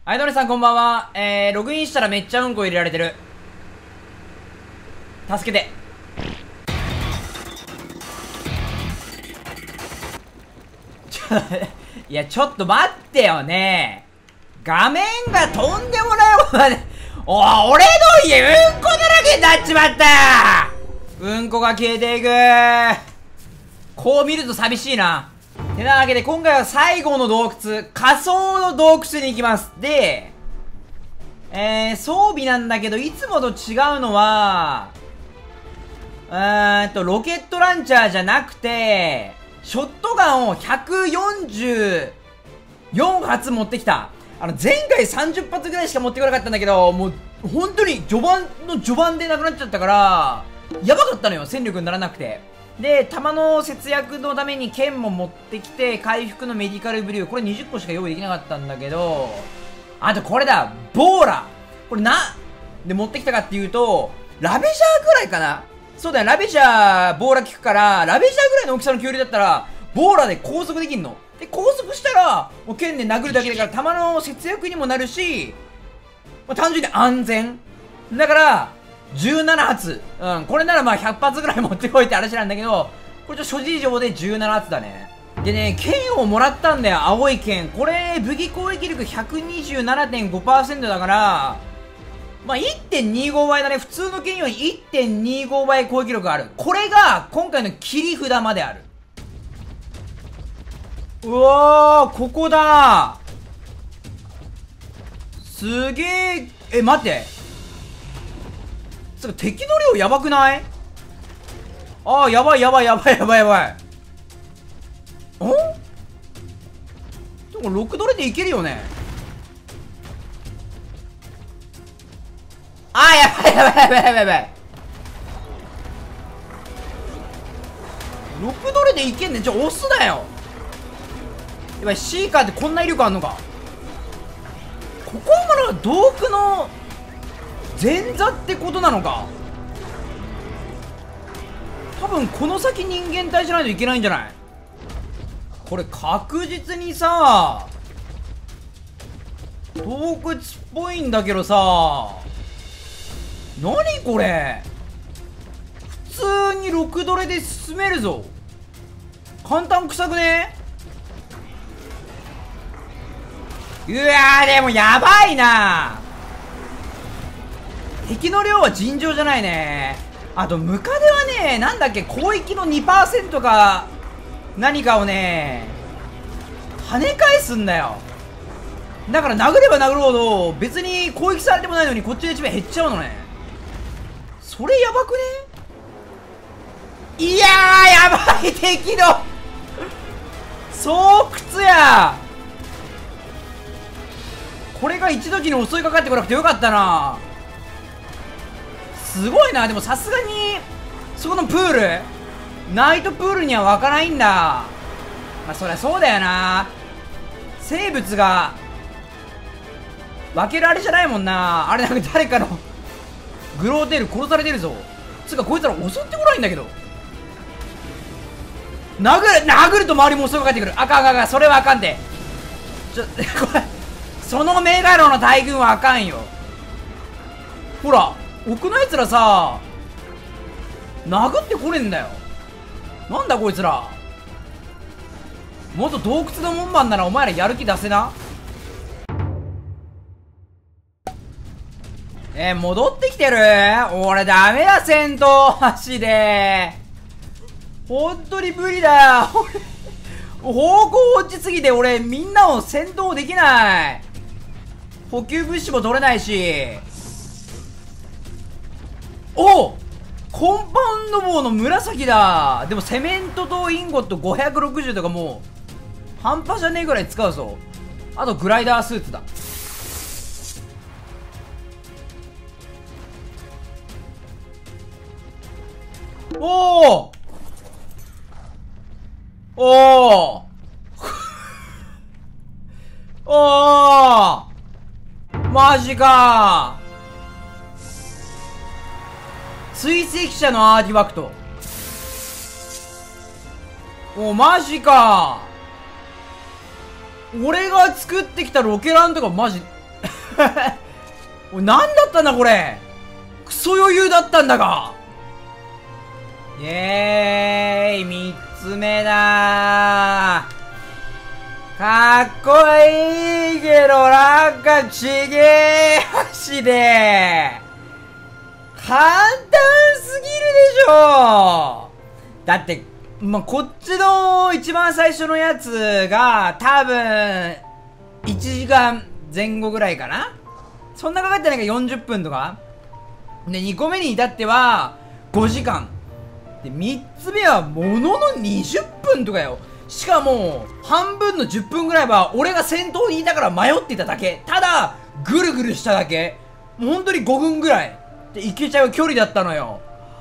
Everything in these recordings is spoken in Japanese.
はい、ドネさんこんばんは。ログインしたらめっちゃうんこ入れられてる。助けて。いや、ちょっと待ってよね。画面がとんでもないことだね。俺の家うんこだらけになっちまった。うんこが消えていく。こう見ると寂しいな。てなわけで今回は最後の洞窟、仮想の洞窟に行きます。で、装備なんだけど、いつもと違うのは、ロケットランチャーじゃなくて、ショットガンを144発持ってきた。前回30発ぐらいしか持ってこなかったんだけど、もう、本当に序盤の序盤でなくなっちゃったから、やばかったのよ、戦力にならなくて。で、弾の節約のために剣も持ってきて、回復のメディカルブリュー。これ20個しか用意できなかったんだけど、あとこれだ、ボーラ。これで持ってきたかっていうと、ラベジャーぐらいかな。そうだよ、ラベジャー、ボーラ効くから、ラベジャーぐらいの大きさの恐竜だったら、ボーラで高速できんの。で、高速したら、もう剣で殴るだけだから、弾の節約にもなるし、単純に安全。だから、17発。これならまあ100発ぐらい持ってこいって話なんだけど、これ諸事情で17発だね。でね、剣をもらったんだよ、青い剣。これ、武器攻撃力 127.5% だから、まあ、1.25 倍だね。普通の剣より 1.25 倍攻撃力がある。これが、今回の切り札まである。うわー、ここだすげえ、待って。敵の量やばくない？やばい。ん？でも6ドルでいけるよね。やばい。6ドルでいけんねん。押すなよ。やばい、シーカーってこんな威力あんのか。ここは洞窟の前座ってことなのか。多分この先人間体じゃないといけないんじゃない？これ確実にさ、洞窟っぽいんだけどさ、何これ。普通に6ドレで進めるぞ。簡単臭くね？うわー、でもやばいな。敵の量は尋常じゃないね。あとムカデはね、なんだっけ、広域の 2% か何かをね、跳ね返すんだよ。だから殴れば殴るほど別に攻撃されてもないのにこっちの HP 減っちゃうのね。それやばくね？いやー、やばい。敵の巣窟や。これが一時に襲いかかってこなくてよかったな。すごいな。でもさすがにそこのプール、ナイトプールには湧かないんだ。まあそりゃそうだよな。生物が湧けるあれじゃないもんな。あれ、なんか誰かのグローテール殺されてるぞ。つうかこいつら襲ってこないんだけど。殴ると周りも襲いかかってくる。あかん、それはあかんて。これそのメガロの大群はあかんよ。ほら、奥のやつらさ、殴ってこれんだよ。なんだこいつら。もっと洞窟の門番ならお前らやる気出せな。戻ってきてる？俺ダメだ、戦闘マジで。本当に無理だよ。方向落ちすぎて俺みんなを戦闘できない。補給物資も取れないし。コンパウンド棒の紫だ。でもセメントとインゴット560とかもう半端じゃねえぐらい使うぞ。あとグライダースーツだ。マジか。追跡者のアーティファクト。マジか。俺が作ってきたロケランとかマジおい、なんだったんだこれ。クソ余裕だったんだが。イエーイ、三つ目だー。かっこいいけど、なんかちげえ足で。簡単すぎるでしょ。だって、まあ、こっちの一番最初のやつが、多分、1時間前後ぐらいかな。そんなかかってないか40分とか。で、2個目に至っては、5時間。で、3つ目はものの20分とかよ。しかも、半分の10分ぐらいは、俺が先頭にいたから迷っていただけ。ただ、ぐるぐるしただけ。もう本当に5分ぐらい。で、行けちゃう距離だったのよ。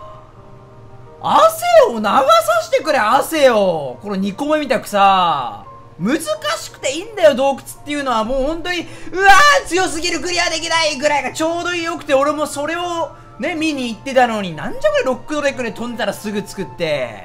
汗を流さしてくれ、汗を。この2個目みたくさ、難しくていいんだよ、洞窟っていうのは。もう本当に、うわー強すぎる、クリアできないぐらいがちょうどよくて、俺もそれをね、見に行ってたのに、なんじゃこれロックドレックで飛んだらすぐ作って。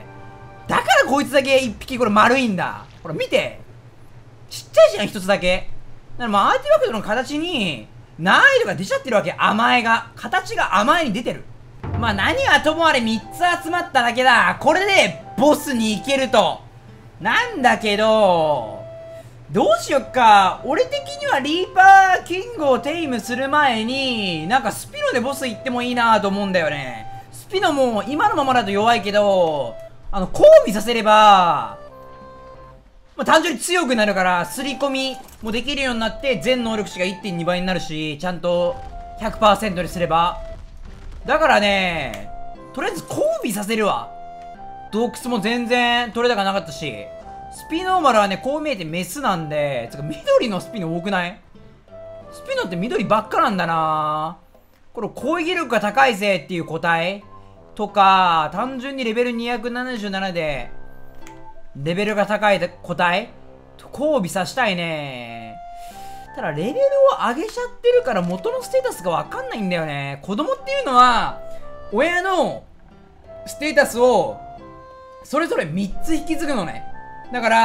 だからこいつだけ1匹これ丸いんだ。ほら見て。ちっちゃいじゃん、1つだけ。だからもうアーティファクトの形に、難易度が出ちゃってるわけ、甘えが。形が甘えに出てる。まあ何はともあれ3つ集まっただけだ。これでボスに行けると。なんだけど、どうしよっか。俺的にはリーパーキングをテイムする前に、なんかスピノでボス行ってもいいなと思うんだよね。スピノも今のままだと弱いけど、交尾させれば、まあ、単純に強くなるから、すり込みもできるようになって、全能力値が 1.2 倍になるし、ちゃんと 100% にすれば。だからね、とりあえず交尾させるわ。洞窟も全然取れ高なかったし、スピノーマルはね、こう見えてメスなんで、つか緑のスピノ多くない？スピノって緑ばっかなんだな。これ攻撃力が高いぜっていう個体とか、単純にレベル277で、レベルが高い個体と交尾させたいね。ただレベルを上げちゃってるから元のステータスがわかんないんだよね。子供っていうのは、親のステータスをそれぞれ3つ引き継ぐのね。だから、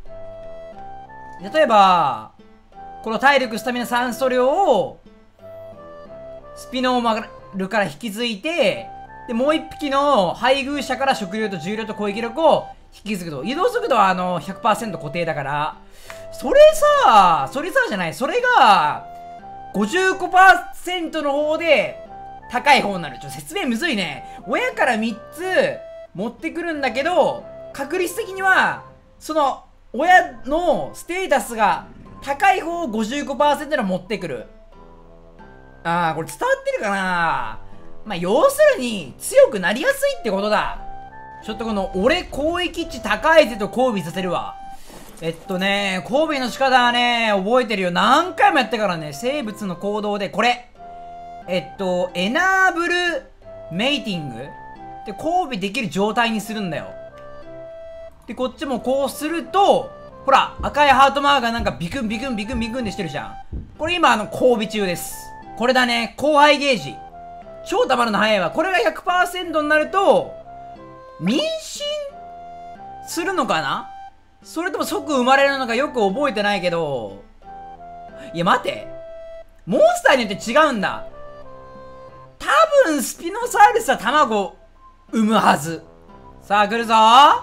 例えば、この体力、スタミナ、酸素量を、スピノーマルから引き継いで、で、もう1匹の配偶者から食料と重量と攻撃力を引き継ぐと。移動速度は100% 固定だから、それさじゃない。それが、55% の方で、高い方になる。説明むずいね。親から3つ持ってくるんだけど、確率的には、その、親のステータスが高い方を 55% で持ってくる。あー、これ伝わってるかな。まあ、要するに、強くなりやすいってことだ。ちょっとこの、俺攻撃値高いぜと交尾させるわ。交尾の仕方はね、覚えてるよ。何回もやったからね、生物の行動で、これ。エナーブルメイティングで交尾できる状態にするんだよ。で、こっちもこうすると、ほら、赤いハートマークがなんかビクンビクンビクンビクンでしてるじゃん。これ今交尾中です。これだね、交配ゲージ。超溜まるの早いわ。これが 100% になると、妊娠するのかな？それとも即生まれるのかよく覚えてないけど、いや待て。モンスターによって違うんだ。多分スピノサウルスは卵産むはず。さあ来るぞー。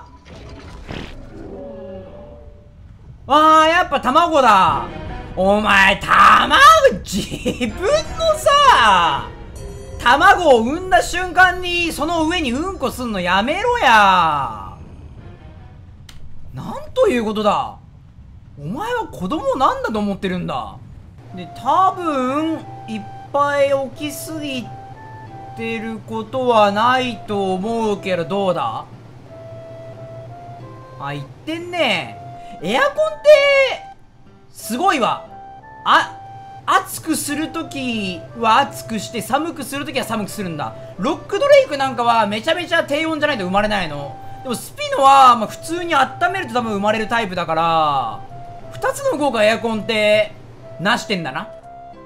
やっぱ卵だ。お前自分のさ卵を産んだ瞬間にその上にうんこすんのやめろや。なんということだ。お前は子供なんだと思ってるんだ。で、多分いっぱい起きすぎてることはないと思うけど、どうだ？言ってんね。エアコンってすごいわ。暑くするときは暑くして寒くするときは寒くするんだ。ロックドレイクなんかはめちゃめちゃ低温じゃないと生まれないの。でもスピノは、普通に温めると多分生まれるタイプだから、2つの効果エアコンってなしてんだな。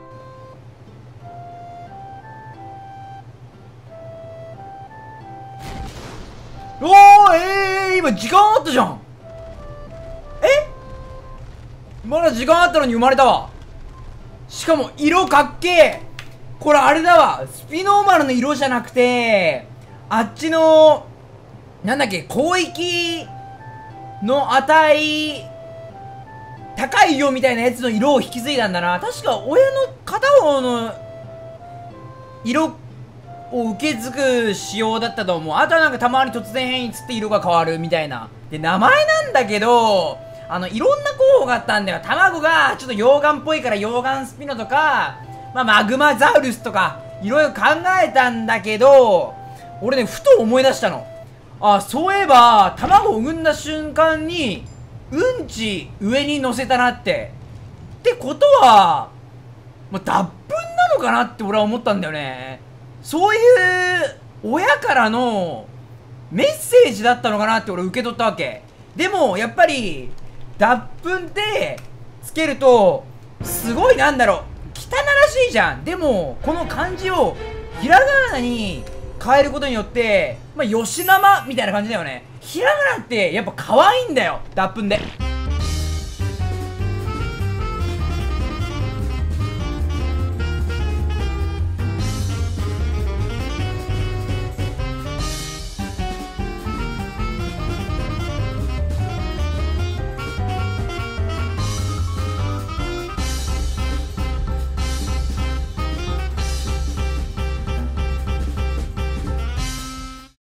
今時間あったじゃん。まだ時間あったのに生まれたわ。 しかも色かっけえ。これあれだわ、スピノーマルの色じゃなくて、あっちのなんだっけ、広域の値高いよみたいなやつの色を引き継いだんだな。確か親の片方の色を受け継ぐ仕様だったと思う。あとはなんかたまに突然変異つって色が変わるみたいな。で、名前なんだけど、いろんな候補があったんだよ。卵がちょっと溶岩っぽいから溶岩スピノとか、まあ、マグマザウルスとか、いろいろ考えたんだけど、俺ね、ふと思い出したの。あ、そういえば、卵を産んだ瞬間に、うんち上に乗せたなって。ってことは、まあ、脱粉なのかなって俺は思ったんだよね。そういう親からのメッセージだったのかなって俺受け取ったわけ。でもやっぱり脱粉ってつけるとすごいなんだろう、汚らしいじゃん。でもこの漢字をひらがなに変えることによって、まあ、吉生みたいな感じだよね。ひらがなってやっぱ可愛いんだよ、脱粉で。